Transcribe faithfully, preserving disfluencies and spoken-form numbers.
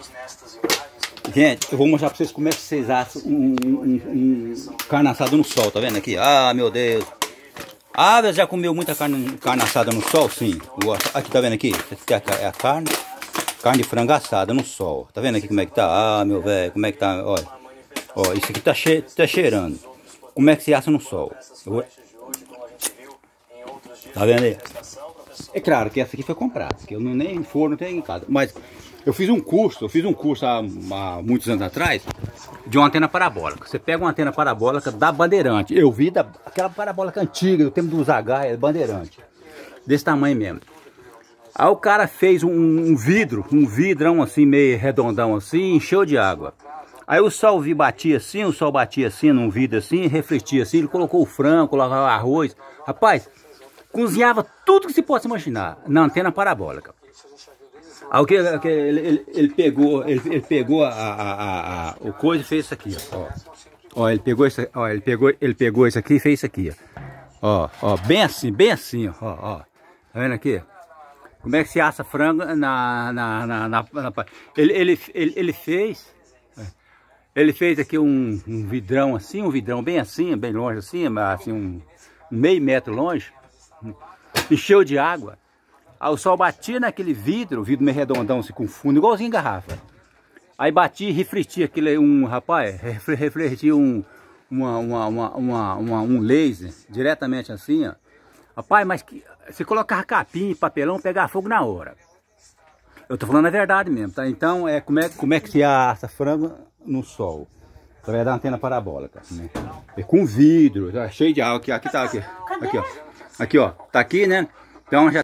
Gente, eu vou mostrar pra vocês como é que vocês assam um, um, um, um carne assada no sol, tá vendo aqui? Ah, meu Deus. Ah, você já comeu muita carne, carne assada no sol? Sim. Aqui, tá vendo aqui? Aqui é a carne, carne de frango assada no sol. Tá vendo aqui como é que tá? Ah, meu velho, como é que tá? Olha, ó, isso aqui tá, che tá cheirando. Como é que se assa no sol? Vou... Tá vendo aí? É claro que essa aqui foi comprada, que eu não nem forno tenho em casa. Mas eu fiz um curso, eu fiz um curso há, há muitos anos atrás de uma antena parabólica. Você pega uma antena parabólica da Bandeirante. Eu vi da, aquela parabólica antiga, do tempo dos H, é Bandeirante. Desse tamanho mesmo. Aí o cara fez um, um vidro, um vidrão assim, meio redondão assim, encheu de água. Aí o sol vi, batia assim, o sol batia assim, num vidro assim, refletia assim, ele colocou o frango, colocava o arroz. Rapaz, cozinhava tudo que se possa imaginar na antena parabólica. Aí o que, que ele, ele, ele pegou, ele, ele pegou a, a, a, a, o coisa e fez isso aqui, ó. Ó, ele pegou isso, ó, ele pegou, ele pegou isso aqui e fez isso aqui, ó. Ó, bem assim, bem assim, ó, ó. Tá vendo aqui? Como é que se assa frango na, na, na, na, na ele, ele, ele, ele fez, ele fez aqui um, um vidrão assim, um vidrão bem assim, bem longe assim, assim um, um meio metro longe, encheu de água. Aí o sol batia naquele vidro, vidro meio redondão assim, com fundo, igualzinho garrafa. Aí batia e refletia aquele, um, rapaz, refletia um, uma, uma, uma, uma, uma, um laser, diretamente assim, ó. Rapaz, mas que, você colocava capim, papelão, pegava fogo na hora. Eu tô falando a verdade mesmo, tá? Então, é, como, é, como é que se assa frango no sol? Através da antena parabólica, né? E com vidro, tá cheio de água, aqui, aqui tá, aqui, aqui, ó. Aqui, ó, tá aqui, né? Então já